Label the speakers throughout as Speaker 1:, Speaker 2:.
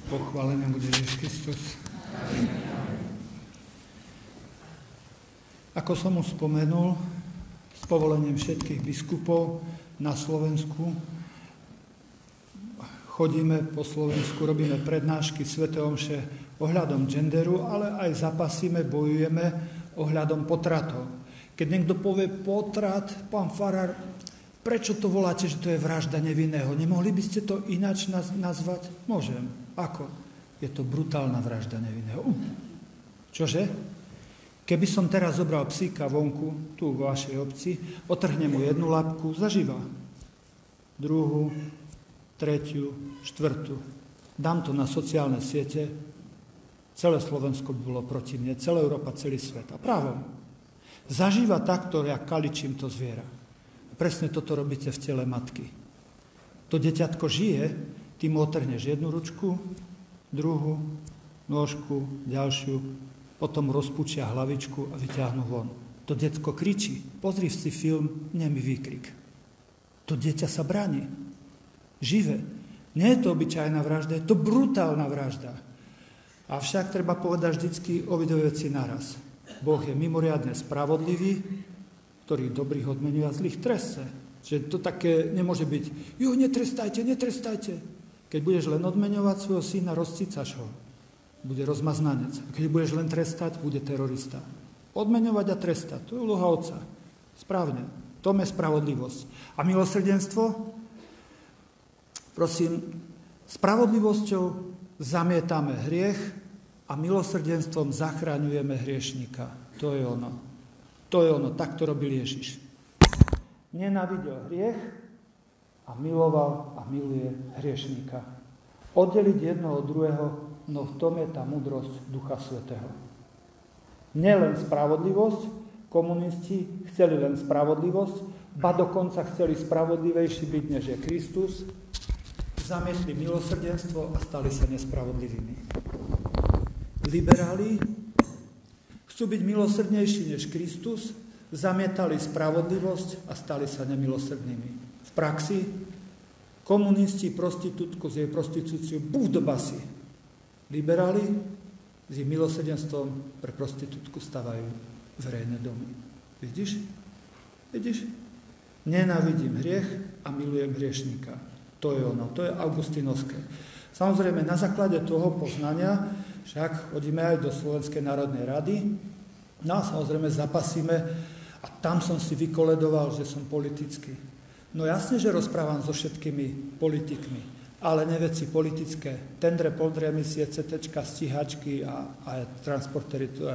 Speaker 1: Pochválený bude Ježiš Kristus. Ako som už spomenul, s povolením všetkých biskupov na Slovensku chodíme po Slovensku, robíme prednášky svätej omše ohľadom genderu, ale aj zapasíme, bojujeme ohľadom potratov. Keď niekto povie potrat, pán farár, prečo to voláte, že to je vražda nevinného? Nemohli by ste to ináč nazvať? Môžem. Ako? Je to brutálna vražda nevinného. Čože? Keby som teraz zobral psíka vonku, tu v vašej obci, otrhnem mu jednu labku, zažíva. Druhú, tretiu, štvrtú. Dám to na sociálne siete, celé Slovensko by bolo proti mne, celá Európa, celý svet. A právom. Zažíva takto, jak kaličím to zviera. Presne toto robíte v tele matky. To deťatko žije, ty mu otrhneš jednu ručku, druhú, nôžku, ďalšiu, potom rozpučia hlavičku a vyťahnú von. To decko kričí. Pozri si film Nemý výkrik. To dieťa sa bráni. Živé. Nie je to obyčajná vražda, je to brutálna vražda. Avšak treba povedať vždycky o dve veci naraz. Boh je mimoriadne spravodlivý, ktorých dobrých odmenuje a zlých trestce. Že to také nemôže byť, netrestajte, netrestajte. Keď budeš len odmeňovať svojho syna, rozcicaš ho. Bude rozmaznanec. A keď budeš len trestať, bude terorista. Odmeňovať a trestať, to je úloha otca. Správne. To je spravodlivosť. A milosrdenstvo? Prosím, spravodlivosťou zamietame hriech a milosrdenstvom zachraňujeme hriešnika. To je ono. To je ono. Tak to robil Ježiš. Nenávidel hriech a miloval a miluje hriešníka. Oddeliť jedno od druhého, no v tom je tá múdrosť Ducha Svätého. Nielen spravodlivosť, komunisti chceli len spravodlivosť, ba dokonca chceli spravodlivejší byť, než je Kristus, zamietli milosrdenstvo a stali sa nespravodlivými. Liberáli chcú byť milosrdnejší než Kristus, zamietali spravodlivosť a stali sa nemilosrdnými. V praxi komunisti prostitútku s jej prostitúciou buch do basy. Liberáli s jej milosrdenstvom pre prostitútku stavajú verejné domy. Vidíš? Vidíš? Nenávidím hriech a milujem hriešníka. To je ono, to je augustinovské. Samozrejme, na základe toho poznania však chodíme aj do Slovenskej národnej rady, no a samozrejme zapasíme a tam som si vykoledoval, že som politický. No jasne, že rozprávam so všetkými politikmi, ale neveci politické. Tendre, poldre, emisie, CTčka, stíhačky a transportéry, to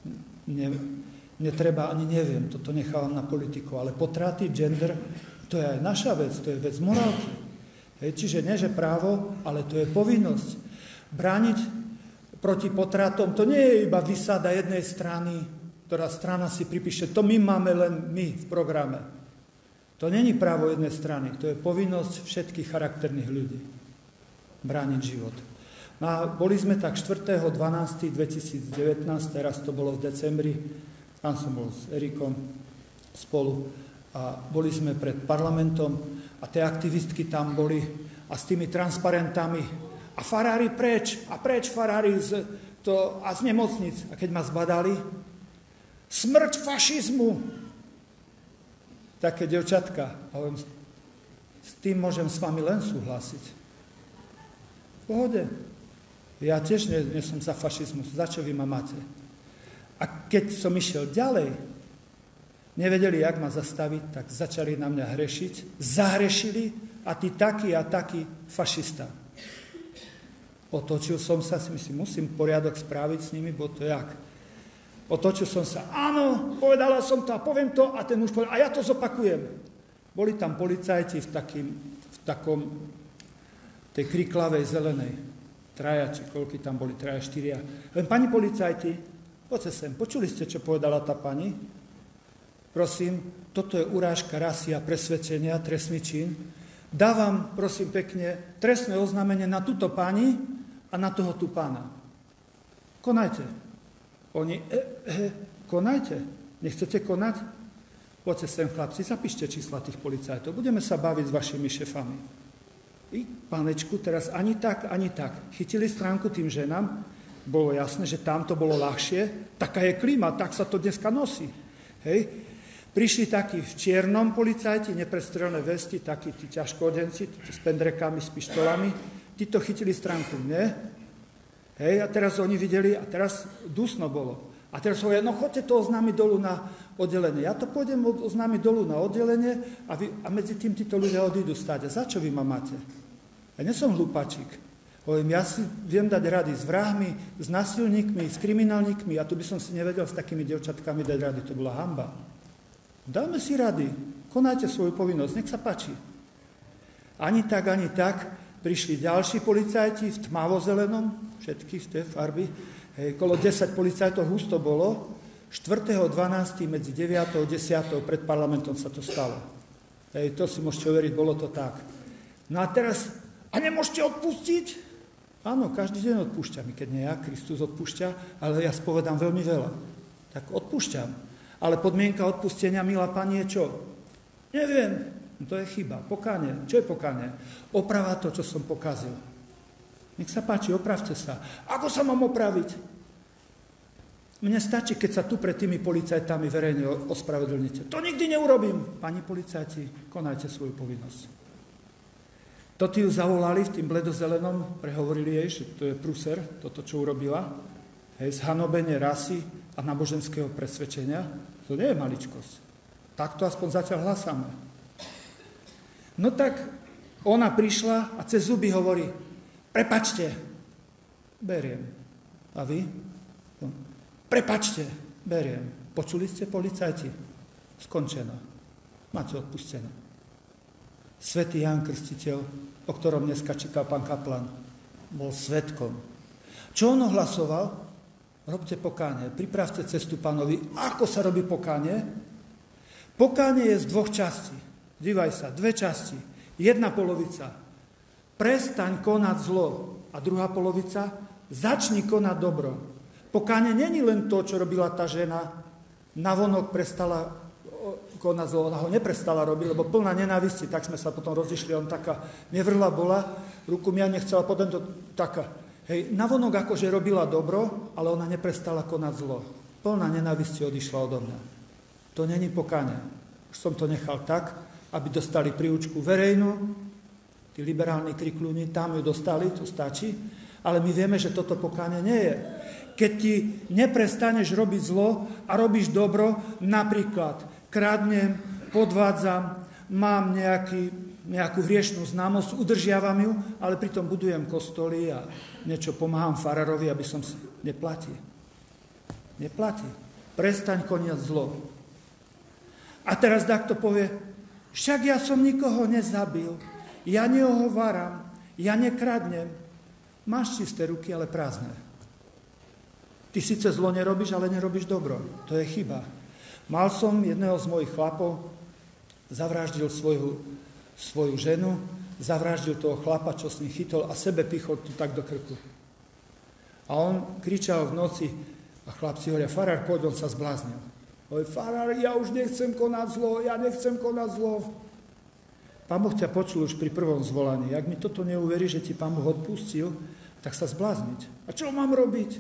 Speaker 1: netreba, ani neviem, toto nechávam na politiku. Ale potraty, gender, to je aj naša vec, to je vec morálky. Čiže nie, že právo, ale to je povinnosť. Brániť proti potratom, to nie je iba výsada jednej strany, ktorá strana si pripíše, to my máme len my v programe. To není právo jednej strany, to je povinnosť všetkých charakterných ľudí. Brániť život. No a boli sme tak 4.12.2019, teraz to bolo v decembri, tam som bol s Erikom spolu a boli sme pred parlamentom a tie aktivistky tam boli a s tými transparentami a farári preč a preč farári z nemocnic. A keď ma zbadali, smrť fašizmu! Také devčatka. A s tým môžem s vami len súhlasiť. V pohode. Ja tiež nie som za fašizmus. Za čo vy ma máte? A keď som išiel ďalej, nevedeli, jak ma zastaviť, tak začali na mňa hrešiť. Zahrešili a ty taký a taký fašista. Otočil som sa, si myslím, musím poriadok spraviť s nimi, bo to jak? Otočil som sa, áno, povedala som to a poviem to a ten muž povedal, a ja to zopakujem. Boli tam policajti v takom tej kriklavej zelenej, traja, či koľky tam boli, traja, štyria. Len pani policajti, poďte sem, počuli ste, čo povedala tá pani? Prosím, toto je urážka rasy a presvedčenia, trestný čin. Dávam, prosím pekne, trestné oznámenie na túto pani a na toho tu pána. Konajte. Oni, konajte. Nechcete konať? Poďte sem, chlapci, zapíšte čísla tých policajtov. Budeme sa baviť s vašimi šefami. Panečku, teraz ani tak, ani tak. Chytili stránku tým ženám, bolo jasné, že tam to bolo ľahšie, taká je klíma, tak sa to dneska nosí. Hej. Prišli takí v čiernom policajti, neprestrelené vesti, takí tí ťažkodenci, s pendrekami, s pištolami, títo chytili stránku mne. Hej, a teraz oni videli, a teraz dusno bolo. A teraz hovoria, no choďte to oznámiť dolu na oddelenie. Ja to pôjdem oznámiť dolu na oddelenie a medzi tým títo ľudia odídu stáť. A za čo vy ma máte? Ja nie som hlúpačík. Hovorím, ja si viem dať rady s vrahmi, s násilníkmi, s kriminálnikmi. A tu by som si nevedel s takými dievčatkami dať rady. To bola hanba. Dáme si rady. Konajte svoju povinnosť. Nech sa páči. Ani tak prišli ďalší policajti v tmavo-zelenom, všetky z tej farby. Hej, kolo 10 policajtov husto bolo. 4.12. medzi 9. a 10. pred parlamentom sa to stalo. Hej, to si môžete overiť, bolo to tak. No a teraz, a nemôžete odpustiť? Áno, každý deň odpúšťam, keď nie ja, Kristus odpúšťa, ale ja spovedám veľmi veľa. Tak odpúšťam. Ale podmienka odpustenia, milá pani, je čo? Neviem. No to je chyba. Pokánie. Čo je pokánie? Oprava to, čo som pokazil. Nech sa páči, opravte sa. Ako sa mám opraviť? Mne stačí, keď sa tu pred tými policajtami verejne ospravedlníte. To nikdy neurobím. Pani policajti, konajte svoju povinnosť. To tí ju zavolali v tým bledozelenom, prehovorili jej, že to je pruser, toto, čo urobila. Hej, zhanobenie rasy a náboženského presvedčenia. To nie je maličkosť. Takto aspoň zatiaľ hlasáme. No tak ona prišla a cez zuby hovorí, prepačte, beriem. A vy? No. Prepačte, beriem. Počuli ste, policajti? Skončeno. Máte odpustené. Svätý Ján Krstiteľ, o ktorom dneska čítal pán kaplan, bol svedkom. Čo on ohlasoval? Robte pokánie, pripravte cestu pánovi. Ako sa robí pokánie? Pokánie je z dvoch častí. Dívaj sa, dve časti. Jedna polovica. Prestaň konať zlo. A druhá polovica. Začni konať dobro. Pokánie není len to, čo robila tá žena. Navonok prestala konať zlo. Ona ho neprestala robiť, lebo plná nenávisti. Tak sme sa potom rozišli. On taká nevrla bola. Ruku mi ja nechcela podať to taká. Hej, navonok akože robila dobro, ale ona neprestala konať zlo. Plná nenávisti odišla odo mňa. To není pokánie. Už som to nechal tak, aby dostali príučku verejnú, tí liberálni kriklúni, tam ju dostali, to stačí, ale my vieme, že toto pokánie nie je. Keď ti neprestaneš robiť zlo a robíš dobro, napríklad kradnem, podvádzam, mám nejakú hriešnú známosť, udržiavam ju, ale pritom budujem kostoly a niečo pomáham farárovi, aby som si... Neplatí. Neplatí. Prestaň koniať zlo. A teraz takto povie, však ja som nikoho nezabil, ja neohováram, ja nekradnem. Máš čisté ruky, ale prázdne. Ty síce zlo nerobíš, ale nerobíš dobro. To je chyba. Mal som jedného z mojich chlapov, zavraždil svoju ženu, zavraždil toho chlapa, čo s ním chytol a sebe pichol tu tak do krku. A on kričal v noci a chlapci hovoria, farár, poď, on sa zbláznil. Hovorí, farár, ja už nechcem konať zlo, ja nechcem konať zlo. Pán Boh ťa počul už pri prvom zvolaní. Ak mi toto neuverí, že ti Pán Boh odpustil, tak sa zblázniť. A čo mám robiť?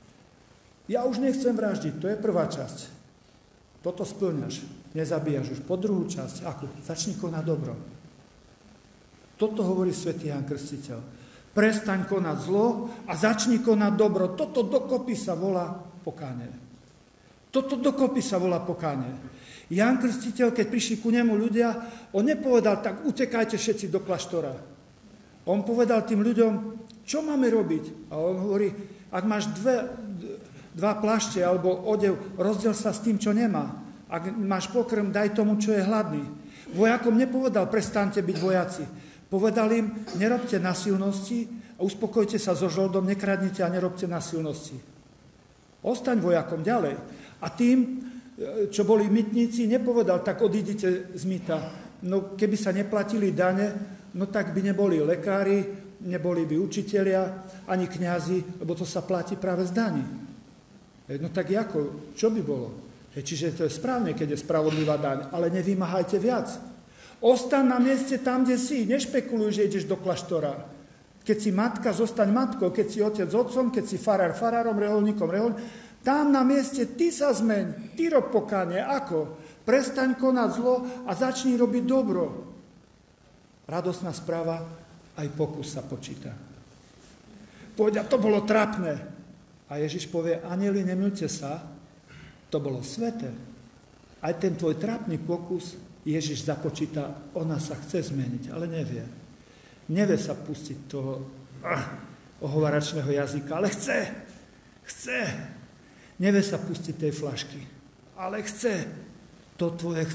Speaker 1: Ja už nechcem vraždiť, to je prvá časť. Toto splňaš, nezabíjaš už. Po druhú časť, ako? Začni konať dobro. Toto hovorí svätý Ján Krstiteľ. Prestaň konať zlo a začni konať dobro. Toto dokopy sa volá pokánie. Toto dokopy sa volá pokánie. Ján Krstiteľ, keď prišli ku nemu ľudia, on nepovedal, tak utekajte všetci do kláštora. On povedal tým ľuďom, čo máme robiť? A on hovorí, ak máš dva plášte alebo odev, rozdiel sa s tým, čo nemá. Ak máš pokrm, daj tomu, čo je hladný. Vojakom nepovedal, prestaňte byť vojaci. Povedal im, nerobte násilnosti a uspokojte sa so žoldom, nekradnite a nerobte násilnosti. Ostaň vojakom ďalej. A tým, čo boli mytníci, nepovedal, tak odídite z myta. No keby sa neplatili dane, no tak by neboli lekári, neboli by učitelia, ani kňazi, lebo to sa platí práve z daní. No tak ako? Čo by bolo? Čiže to je správne, keď je spravodlivá daň, ale nevymáhajte viac. Ostaň na mieste tam, kde si. Nešpekuluj, že ideš do kláštora. Keď si matka, zostaň matkou. Keď si otec otcom, keď si farár farárom, reholníkom reholníkom. Tam na mieste ty sa zmeň. Ty rob pokánie. Ako? Prestaň konať zlo a začni robiť dobro. Radosná správa, aj pokus sa počíta. Povedia, to bolo trápne. A Ježiš povie, anjeli, nemýlte sa, to bolo sveté. Aj ten tvoj trápny pokus Ježiš započíta, ona sa chce zmeniť, ale nevie. Nevie sa pustiť toho ohovaračného jazyka, ale chce. Nevie sa pustiť tej flašky, ale chce. To tvoje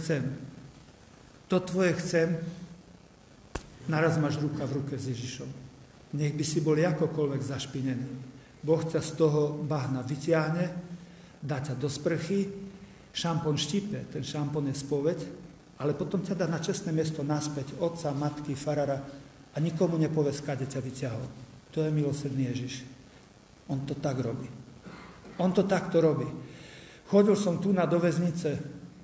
Speaker 1: chcem. Naraz máš ruka v ruke s Ježišom. Nech by si bol akokoľvek zašpinený. Boh ťa z toho bahna vyťahne, dá ťa do sprchy, šampón štípe, ten šampón je spoveď, ale potom ťa dá na čestné miesto naspäť otca, matky, farára a nikomu nepovie, skade ťa vyťahol. To je milosrdný Ježiš. On to tak robí. On to takto robí. Chodil som tu do väznice,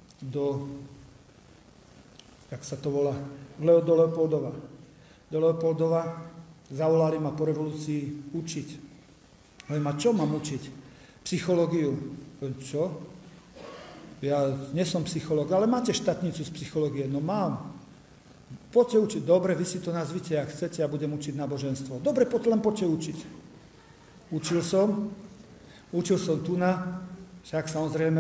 Speaker 1: jak sa to volá, do Leopoldova. Do Leopoldova zavolali ma po revolúcii učiť. Hovorím, a čo mám učiť? Psychológiu. Čo? Ja nie som psychológ, ale máte štátnicu z psychológie. No mám. Poďte učiť. Dobre, vy si to nazvite, ak chcete, ja budem učiť náboženstvo. Dobre, len poďte učiť. Učil som tu však samozrejme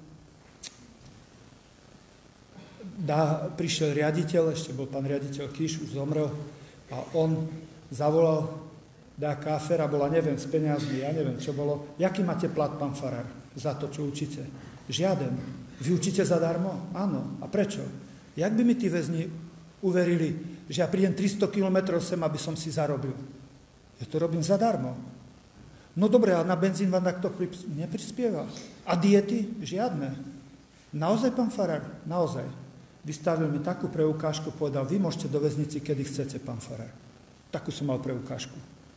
Speaker 1: prišiel riaditeľ, ešte bol pán riaditeľ Kiš, už zomrel, a on zavolal, nejaká aféra bola, neviem, s peniazmi, ja neviem, čo bolo. Jaký máte plat, pán farár, za to, čo učíte? Žiaden. Vy učíte zadarmo? Áno. A prečo? Jak by mi tí väzni uverili, že ja prídem 300 kilometrov sem, aby som si zarobil? Ja to robím zadarmo. No dobre, a na benzín vám takto neprispieva. A diety? Žiadne. Naozaj, pán farár? Naozaj. Vystavil mi takú preukážku, povedal, vy môžete do väznici, kedy chcete, pán farár. Takú som mal preukážku.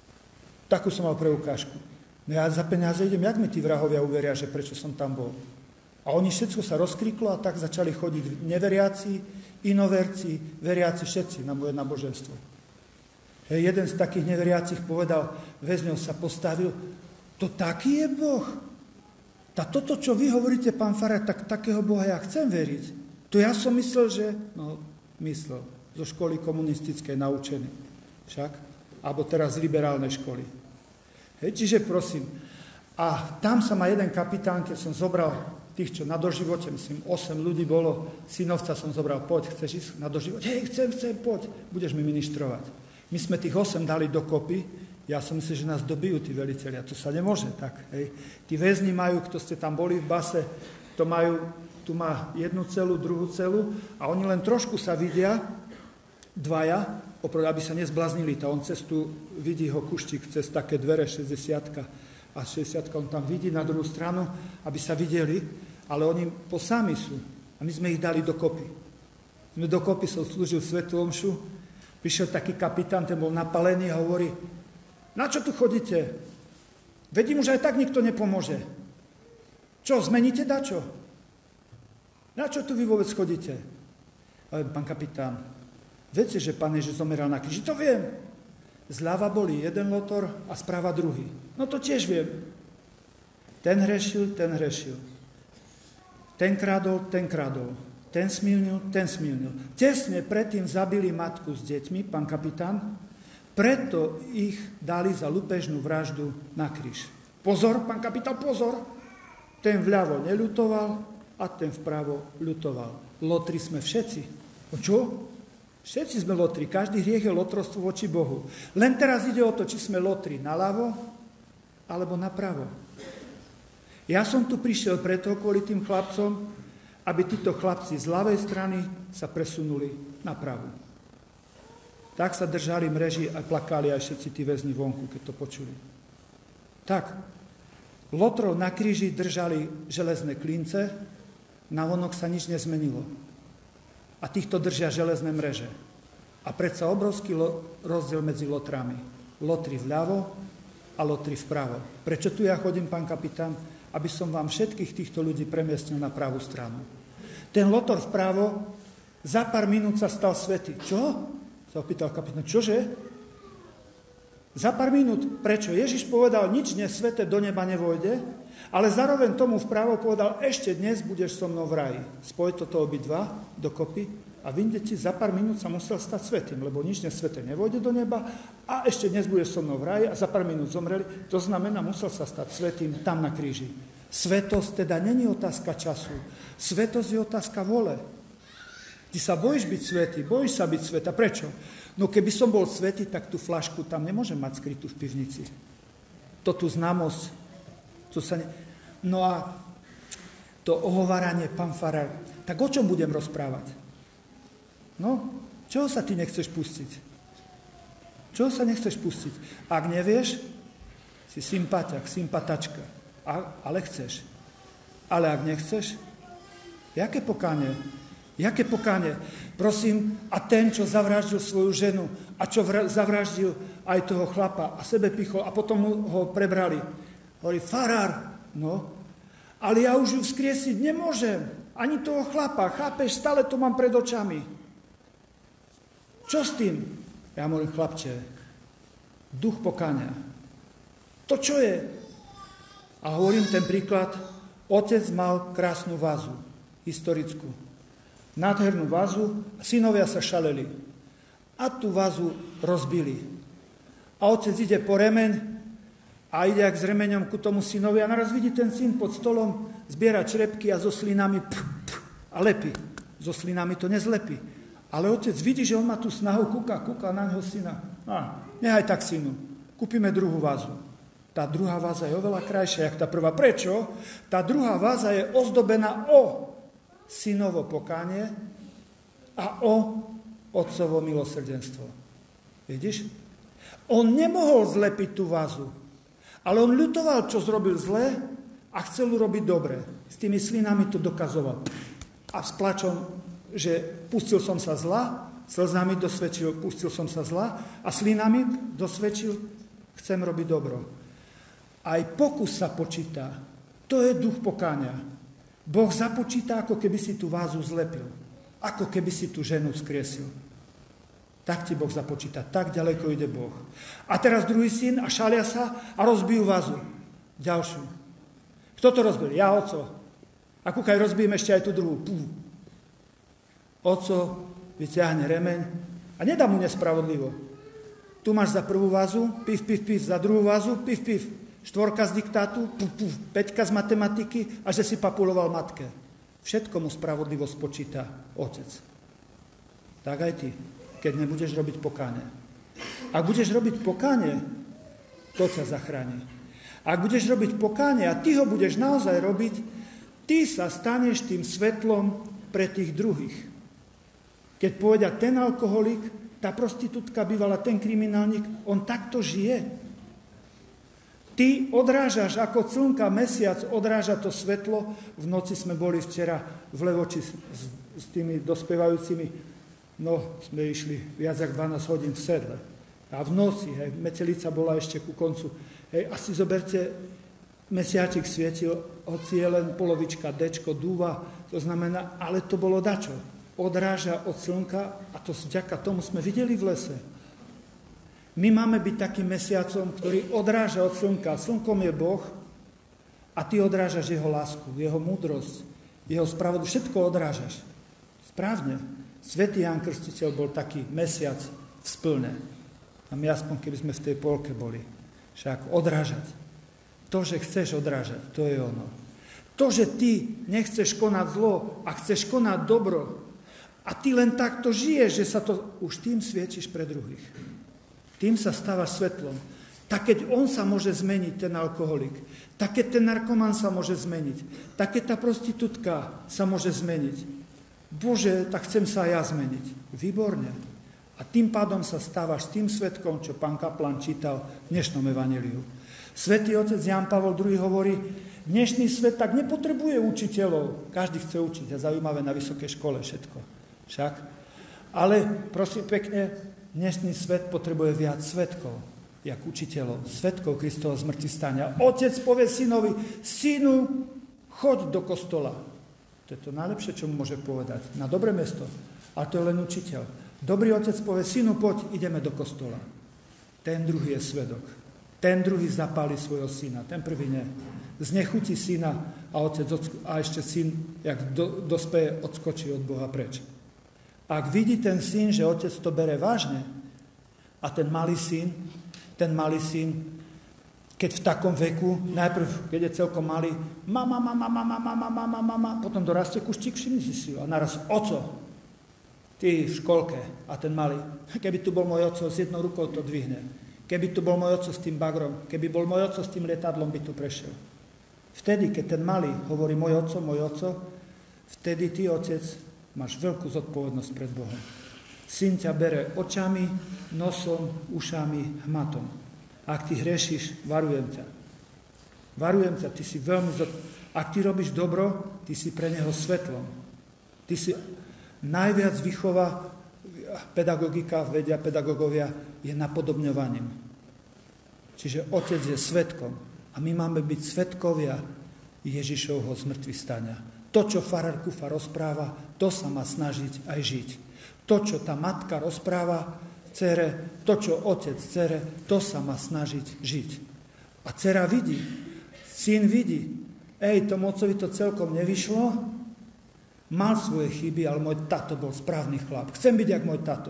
Speaker 1: No ja za peniaze idem, jak mi tí vrahovia uveria, že prečo som tam bol. A oni všetko sa rozkriklo a tak začali chodiť neveriaci, inoverci, veriaci, všetci na moje náboženstvo. Jeden z takých neveriacich povedal, väzňov sa postavil, to taký je Boh. Toto, čo vy hovoríte, pán farár, tak takého Boha ja chcem veriť. To ja som myslel, že... myslel. Zo školy komunistickej naučený. Však? Alebo teraz z liberálnej školy. Čiže prosím. A tam sa ma jeden kapitán, keď som zobral tých, čo na doživote, myslím, 8 ľudí bolo, synovca som zobral, poď, chceš ísť na doživote? Chcem, poď, budeš mi ministrovať. My sme tých 8 dali dokopy, ja som myslel, že nás dobijú tí velitelia, to sa nemôže tak. Hej. Tí väzni majú, kto ste tam boli v base, tu má jednu celu, druhú celu a oni len trošku sa vidia, dvaja, aby sa nezbláznili. On cestu vidí ho kuštík cez také dvere 60 a 60 on tam vidí na druhú stranu, aby sa videli, ale oni sami sú. A my sme ich dali dokopy. Dokopy som slúžil svätú omšu, prišiel taký kapitán, ten bol napalený a hovorí, na čo tu chodíte? Vedím, že aj tak nikto nepomôže. Čo, zmeníte dačo? Na čo tu vy vôbec chodíte? Ale pán kapitán, viete, že pán Ježiš zomeral na kríži? To viem. Zľava boli jeden lotor a správa druhý. No to tiež viem. Ten hrešil. Ten kradol. Ten smilnil. Tesne predtým zabili matku s deťmi, pán kapitán, preto ich dali za lupežnú vraždu na kríž. Pozor, pán kapitán, pozor! Ten vľavo neľutoval a ten vpravo ľutoval. Lotri sme všetci. Čo? Všetci sme lotri. Každý hriech je lotrovstvo voči Bohu. Len teraz ide o to, či sme lotri naľavo alebo napravo. Ja som tu prišiel preto kvôli tým chlapcom, aby títo chlapci z ľavej strany sa presunuli na pravú. Tak sa držali mreži a plakali aj všetci tí väzni vonku, keď to počuli. Tak, lotrov na kríži držali železné klince, navonok sa nič nezmenilo. A týchto držia železné mreže. A predsa obrovský rozdiel medzi lotrami. Lotri vľavo a lotri vpravo. Prečo tu ja chodím, pán kapitán? Aby som vám všetkých týchto ľudí premiestnil na pravú stranu. Ten lotor vpravo Za pár minút sa stal svätý. Čo? Sa opýtal kapitán. Čože? Za pár minút. Prečo? Ježiš povedal, nič nesväté do neba nevojde, ale zároveň tomu vpravo povedal, ešte dnes budeš so mnou v raji. Spoj toto obidva dokopy a vidíte, za pár minút sa musel stať svätým, lebo nič nesväté nevojde do neba a ešte dnes budeš so mnou v raji a za pár minút zomreli. To znamená, musel sa stať svätým tam na kríži. Svetosť teda není otázka času. Svetosť je otázka vole. Ty sa bojíš byť svätý, bojíš sa byť sveta. Prečo? No keby som bol svätý, tak tú flašku tam nemôžem mať skrytú v pivnici. To tu známosť. No a to ohováranie, pán farár, tak o čom budem rozprávať? No, čoho sa ty nechceš pustiť? Čoho sa nechceš pustiť? Ak nevieš, si sympatiak, sympatačka. Ale chceš. Ale ak nechceš, jaké pokánie? Jaké pokánie? Prosím, a ten, čo zavraždil svoju ženu a čo zavraždil aj toho chlapa a sebe pichol a potom ho prebrali. Hovorí, farár, no, ale ja už ju vzkriesiť nemôžem. Ani toho chlapa, chápeš, stále to mám pred očami. Čo s tým? Ja hovorím, chlapče, duch pokánia. To čo je? A hovorím ten príklad, otec mal krásnu vázu, historickú. Nádhernú vázu, synovia sa šaleli a tú vázu rozbili. A otec ide po remeň a ide jak s remeňom ku tomu synovi a naraz vidí ten syn pod stolom, zbiera črepky a so slinami a lepí. So slinami to nezlepí. Ale otec vidí, že on má tú snahu, kúka na neho syna. Nehaj tak, synu, kúpime druhú vázu. Tá druhá váza je oveľa krajšia, jak tá prvá. Prečo? Tá druhá váza je ozdobená o synovo pokánie a o otcovo milosrdenstvo. Vidíš? On nemohol zlepiť tú vázu, ale on ľutoval, čo zrobil zle a chcel urobiť dobre. S tými slinami to dokazoval. A s plačom, že pustil som sa zla, slzami dosvedčil, pustil som sa zla a slinami dosvedčil, chcem robiť dobro. Aj pokus sa počíta. To je duch pokánia. Boh započíta, ako keby si tú vázu zlepil. Ako keby si tú ženu vzkriesil. Tak ti Boh započíta. Tak ďaleko ide Boh. A teraz druhý syn a šalia sa a rozbijú vázu. Ďalšiu. Kto to rozbil? Ja, oco. A kúkaj, rozbijem ešte aj tú druhú. Oco vyťahne remeň a nedá mu nespravodlivo. Tu máš za prvú vázu, pif, za druhú vázu, pif. 4 z diktátu, 5 z matematiky a že si papuloval matke. Všetko mu spravodlivo spočíta otec. Tak aj ty, keď nebudeš robiť pokánie. Ak budeš robiť pokánie, to ťa zachráni. Ak budeš robiť pokánie a ty ho budeš naozaj robiť, ty sa staneš tým svetlom pre tých druhých. Keď povedia ten alkoholik, tá prostitútka bývala, ten kriminálnik, on takto žije. Ty odrážaš ako slnka, mesiac odráža to svetlo. V noci sme boli včera v Levoči s tými dospievajúcimi. No, sme išli viac ako 12 hodín v sedle. A v noci, metelica bola ešte ku koncu. Asi zoberte, mesiačik svietil, hoci je len polovička, dečko, dúva, to znamená, ale to bolo dačo. Odráža od slnka a to vďaka tomu sme videli v lese. My máme byť takým mesiacom, ktorý odráža od slnka. Slnkom je Boh a ty odrážaš jeho lásku, jeho múdrosť, jeho spravodlivosť. Všetko odrážaš. Správne. Svätý Ján Krstiteľ bol taký mesiac v splne. A my aspoň, keby sme v tej polke boli. Však odrážať. To, že chceš odrážať, to je ono. To, že ty nechceš konať zlo a chceš konať dobro a ty len takto žiješ, že sa to už tým svietiš pre druhých. Tým sa stávaš svetlom. Tak keď on sa môže zmeniť, ten alkoholik, tak keď ten narkoman sa môže zmeniť, tak keď tá prostitútka sa môže zmeniť. Bože, tak chcem sa aj ja zmeniť. Výborne. A tým pádom sa stávaš tým svetkom, čo pán kaplan čítal v dnešnom evanjeliu. Svätý otec Ján Pavol II hovorí, dnešný svet tak nepotrebuje učiteľov. Každý chce učiť. A zaujímavé na vysokej škole všetko. Však? Ale prosím pekne, dnešný svet potrebuje viac svedkov, jak učiteľov, svedkov Kristovho zmrtvých stania. Otec povie synovi, synu, choď do kostola. To je to najlepšie, čo mu môže povedať. Na dobré miesto. Ale to je len učiteľ. Dobrý otec povie, synu, poď, ideme do kostola. Ten druhý je svedok. Ten druhý zapáli svojho syna, ten prvý nie. Znechutí syna a ešte syn, jak dospeje, odskočí od Boha preč. Ak vidí ten syn, že otec to bere vážne, a ten malý syn, keď v takom veku, najprv, keď je celkom malý, mama, potom dorastie kuštík, všimni si ho, a naraz, oco, ty v školke, a ten malý, keby tu bol môj oco, s jednou rukou to dvihne. Keby tu bol môj oco s tým bagrom, keby bol môj oco s tým lietadlom, by tu prešiel. Vtedy, keď ten malý hovorí môj oco, vtedy ty, otec, máš veľkú zodpovednosť pred Bohom. Syn ťa bere očami, nosom, ušami, hmatom. Ak ty hriešiš, varujem ťa. Varujem ťa, ty si veľmi Ak ty robíš dobro, ty si pre neho svetlom. Ty si najviac výchova, pedagogika, vedia pedagógovia, je napodobňovaním. Čiže otec je svedkom a my máme byť svedkovia Ježišovho zmŕtvychvstania. To, čo farár Kufa rozpráva, to sa má snažiť aj žiť. To, čo tá matka rozpráva dcere, to, čo otec dcere, to sa má snažiť žiť. A dcera vidí, syn vidí, tomu otcovi to celkom nevyšlo, mal svoje chyby, ale môj tato bol správny chlap. Chcem byť jak môj tato.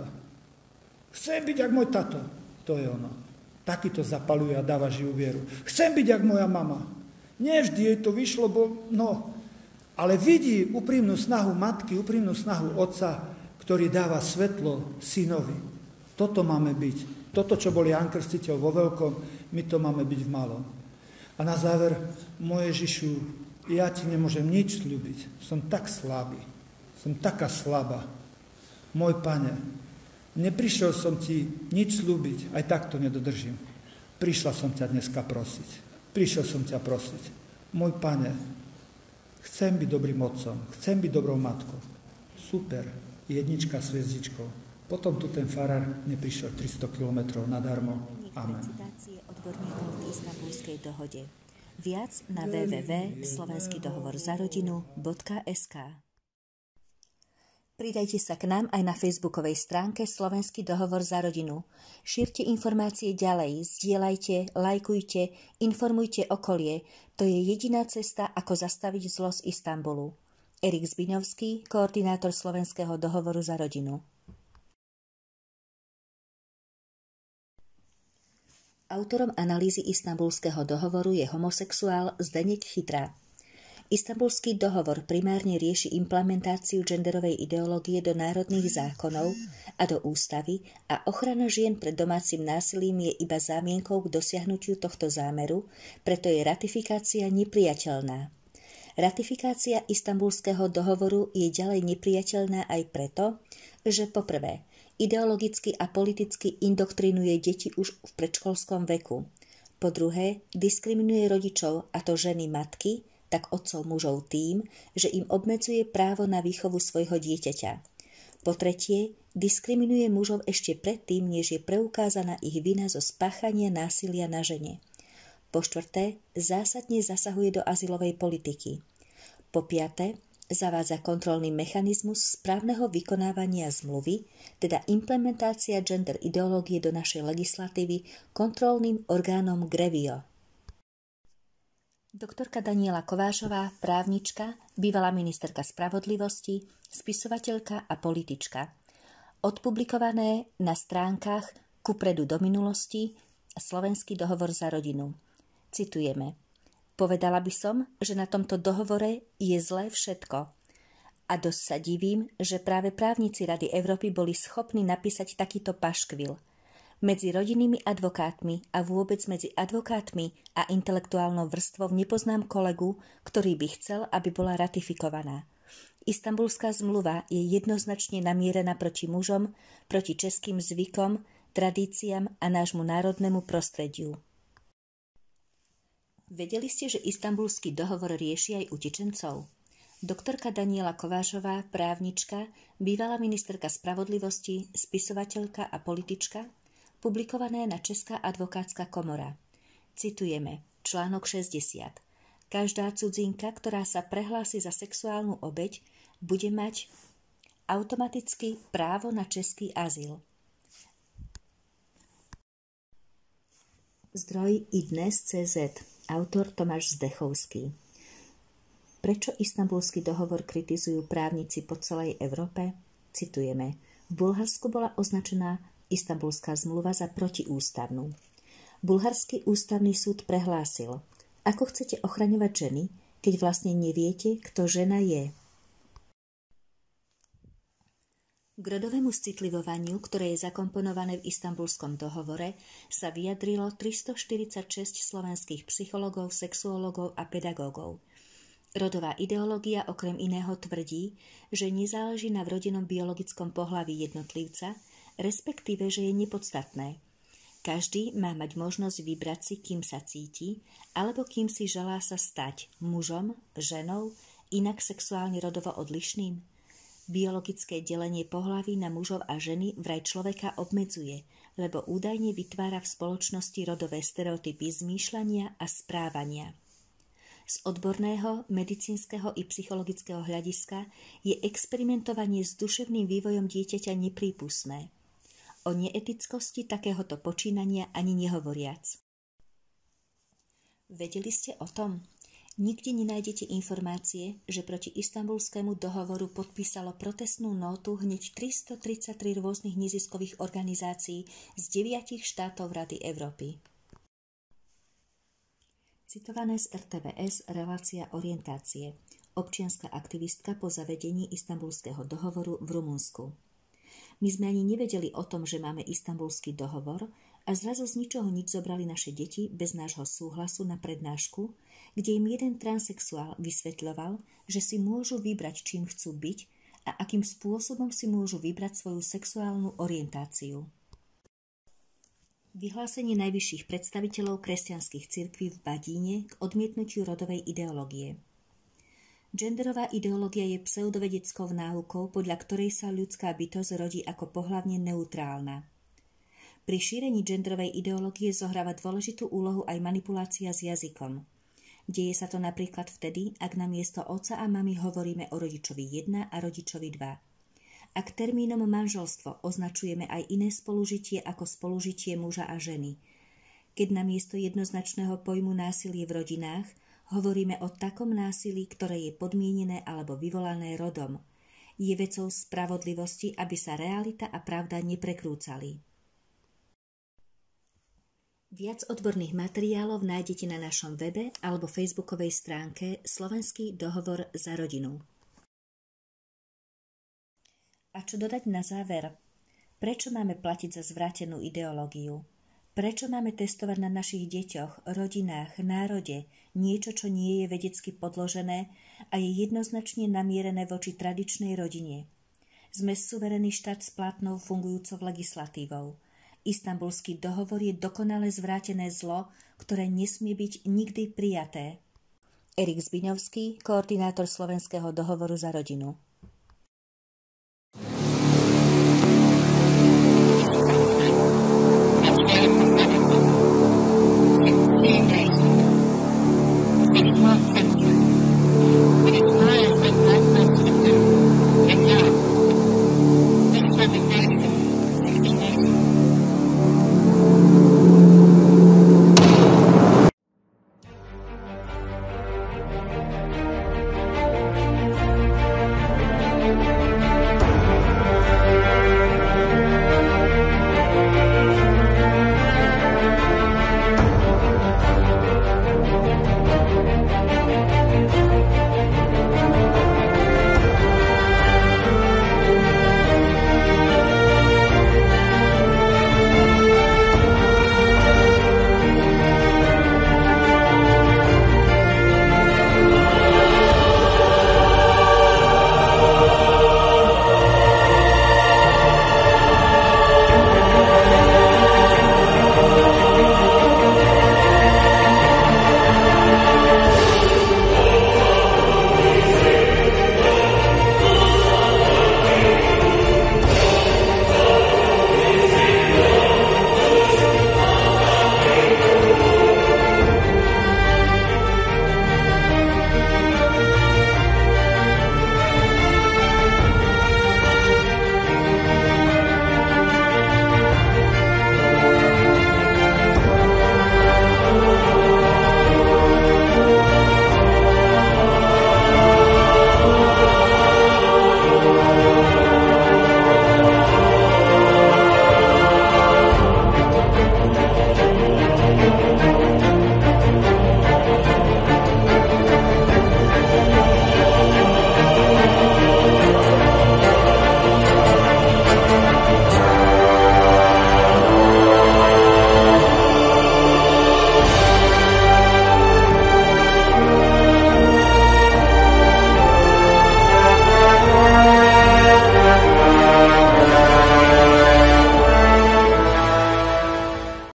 Speaker 1: To je ono. Taký to zapaluje a dáva živú vieru. Chcem byť jak moja mama. Nevždy jej to vyšlo, ale vidí úprimnú snahu matky, úprimnú snahu otca, ktorý dáva svetlo synovi. Toto máme byť. Toto, čo bol Ján Krstiteľ vo veľkom, my to máme byť v malom. A na záver, môj Ježišu, ja ti nemôžem nič sľúbiť. Som tak slabý. Som taká slabá. Môj Pane, neprišiel som ti nič sľúbiť, aj tak to nedodržím. Prišla som ťa dneska prosiť. Prišiel som ťa prosiť. Môj Pane, chcem byť dobrým otcom, chcem byť dobrou matkou. Super, jednička s hviezdičkou. Potom tu ten farár neprišiel 300 kilometrov nadarmo. Amen.
Speaker 2: Citácie odborníkov k Istanbulskej dohode. Viac na www.slovenskýdohovorzarodinu.sk. Pridajte sa k nám aj na facebookovej stránke Slovenský dohovor za rodinu. Šírte informácie ďalej, zdieľajte, lajkujte, informujte okolie. To je jediná cesta, ako zastaviť zlo z Istanbulu. Erik Zbiňovský, koordinátor Slovenského dohovoru za rodinu. Autorom analýzy Istanbulského dohovoru je homosexuál Zdeněk Chytrá. Istanbulský dohovor primárne rieši implementáciu genderovej ideológie do národných zákonov a do ústavy a ochrana žien pred domácim násilím je iba zámienkou k dosiahnutiu tohto zámeru, preto je ratifikácia neprijateľná. Ratifikácia Istanbulského dohovoru je ďalej neprijateľná aj preto, že poprvé, ideologicky a politicky indoktrinuje deti už v predškolskom veku. Po druhé, diskriminuje rodičov, a to ženy matky, tak otcov mužov tým, že im obmedzuje právo na výchovu svojho dieťaťa. Po tretie, diskriminuje mužov ešte predtým, než je preukázaná ich vina zo spáchania násilia na žene. Po štvrté, zásadne zasahuje do azylovej politiky. Po piate, zavádza kontrolný mechanizmus správneho vykonávania zmluvy, teda implementácia gender ideológie do našej legislatívy kontrolným orgánom GREVIO. Doktorka Daniela Kovášová, právnička, bývalá ministerka spravodlivosti, spisovateľka a politička. Odpublikované na stránkach Kupredu do minulosti Slovenský dohovor za rodinu. Citujeme. Povedala by som, že na tomto dohovore je zlé všetko. A dosť sa divím, že práve právnici Rady Európy boli schopní napísať takýto paškvil. Medzi rodinnými advokátmi a vôbec medzi advokátmi a intelektuálnou vrstvou nepoznám kolegu, ktorý by chcel, aby bola ratifikovaná. Istanbulská zmluva je jednoznačne namierená proti mužom, proti českým zvykom, tradíciám a nášmu národnému prostrediu. Vedeli ste, že Istanbulský dohovor rieši aj utečencov? Doktorka Daniela Kovášová, právnička, bývalá ministerka spravodlivosti, spisovateľka a politička, publikované na Česká advokátska komora. Citujeme, článok 60. Každá cudzinka, ktorá sa prehlási za sexuálnu obeť, bude mať Automaticky právo na český azyl. Zdroj iDnes.cz. Autor Tomáš Zdechovský. Prečo Istanbulský dohovor kritizujú právnici po celej Európe? Citujeme. V Bulharsku bola označená Istanbulská zmluva za protiústavnú. Bulharský ústavný súd prehlásil: ako chcete ochraňovať ženy, keď vlastne neviete, kto žena je? K rodovému citlivovaniu, ktoré je zakomponované v Istanbulskom dohovore, sa vyjadrilo 346 slovenských psychológov, sexuológov a pedagógov. Rodová ideológia okrem iného tvrdí, že nezáleží na vrodenom biologickom pohlaví jednotlivca, respektíve, že je nepodstatné. Každý má mať možnosť vybrať si, kým sa cíti, alebo kým si želá sa stať mužom, ženou, inak sexuálne rodovo odlišným. Biologické delenie pohlaví na mužov a ženy vraj človeka obmedzuje, lebo údajne vytvára v spoločnosti rodové stereotypy zmýšľania a správania. Z odborného, medicínskeho i psychologického hľadiska je experimentovanie s duševným vývojom dieťaťa neprípustné. O neetickosti takéhoto počínania ani nehovoriac. Vedeli ste o tom? Nikde nenájdete informácie, že proti Istanbulskému dohovoru podpísalo protestnú nótu hneď 333 rôznych neziskových organizácií z 9 štátov Rady Európy. Citované z RTVS relácia Orientácie. Občianska aktivistka po zavedení Istanbulského dohovoru v Rumunsku. My sme ani nevedeli o tom, že máme Istanbulský dohovor a zrazu z ničoho nič zobrali naše deti bez nášho súhlasu na prednášku, kde im jeden transsexuál vysvetľoval, že si môžu vybrať, čím chcú byť a akým spôsobom si môžu vybrať svoju sexuálnu orientáciu. Vyhlásenie najvyšších predstaviteľov kresťanských cirkví v Badíne k odmietnutiu rodovej ideológie. Genderová ideológia je pseudovedeckou náukou, podľa ktorej sa ľudská bytosť rodí ako pohlavne neutrálna. Pri šírení genderovej ideológie zohráva dôležitú úlohu aj manipulácia s jazykom. Deje sa to napríklad vtedy, ak namiesto otca a mamy hovoríme o rodičovi 1 a rodičovi 2. Ak termínom manželstvo označujeme aj iné spolužitie ako spolužitie muža a ženy. Keď namiesto jednoznačného pojmu násilie v rodinách hovoríme o takom násilí, ktoré je podmienené alebo vyvolané rodom. Je vecou spravodlivosti, aby sa realita a pravda neprekrúcali. Viac odborných materiálov nájdete na našom webe alebo facebookovej stránke Slovenský dohovor za rodinu. A čo dodať na záver? Prečo máme platiť za zvrátenú ideológiu? Prečo máme testovať na našich deťoch, rodinách, národe niečo, čo nie je vedecky podložené a je jednoznačne namierené voči tradičnej rodine? Sme suverénny štát s platnou fungujúcou legislatívou. Istanbulský dohovor je dokonale zvrátené zlo, ktoré nesmie byť nikdy prijaté. Erik Zbiňovský, koordinátor Slovenského dohovoru za rodinu.